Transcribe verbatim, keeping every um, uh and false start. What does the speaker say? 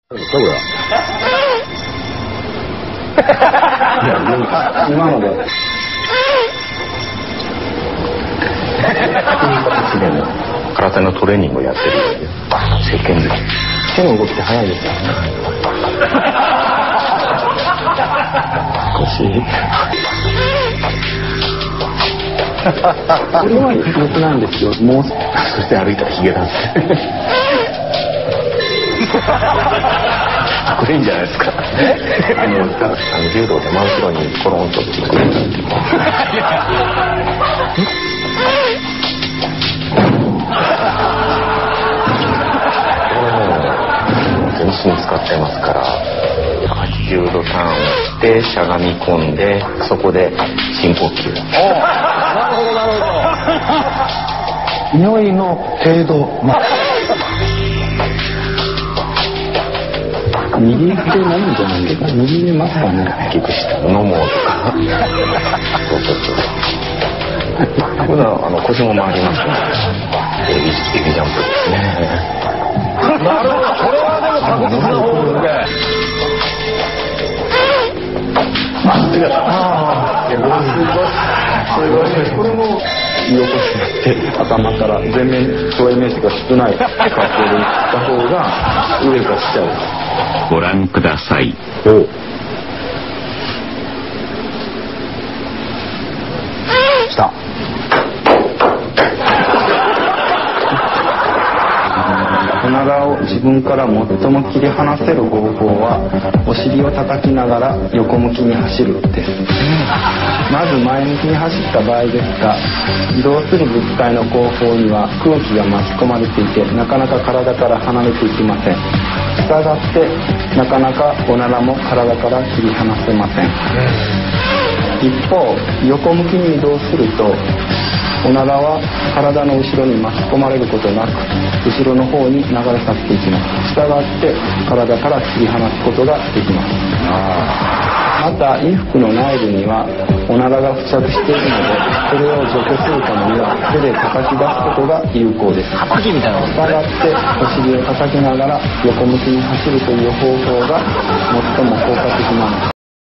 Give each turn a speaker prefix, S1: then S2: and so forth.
S1: ですかこれは。いや今まで
S2: 体のトレーニングをやってるように石鹸好き。
S1: 手の動きって早いですよね。少しこれは良くないんですよ。もうそして歩いたらヒゲダンス
S2: これいいんじゃないですか。あのあの柔道で真後ろにコロンとってくれるっていう。全身使ってますからはちじゅうどターンをしてしゃがみ込んでそこで深呼吸。
S1: なるほどなるほど。匂いの程度、まあ、握ってないんじゃないですか。握れますかね。
S2: 大きくした飲もうとかそうそうそうこれはあの腰も回りますね。エビエビジャンプですね。
S1: なるほど。これはでも確実な方法で。あ、違った。ああ、すごい。すごい。これも見起こして頭から全面投影面積が少ない格好でいった方が上がしちゃう。
S3: ご覧ください。
S1: お。来た。おならを自分から最も切り離せる方法はお尻を叩きながら横向きに走るです。まず前向きに走った場合ですが、移動する物体の後方には空気が巻き込まれていてなかなか体から離れていきません。したがってなかなかおならも体から切り離せません。一方横向きに移動するとおならは体の後ろに巻き込まれることなく後ろの方に流れ去っていきます。したがって体から切り離すことができます。また衣服の内部にはおならが付着しているのでそれを除去するためには手で叩き出すことが有効です。したがってお尻を叩きながら横向きに走るという方法が最も効果的なのです。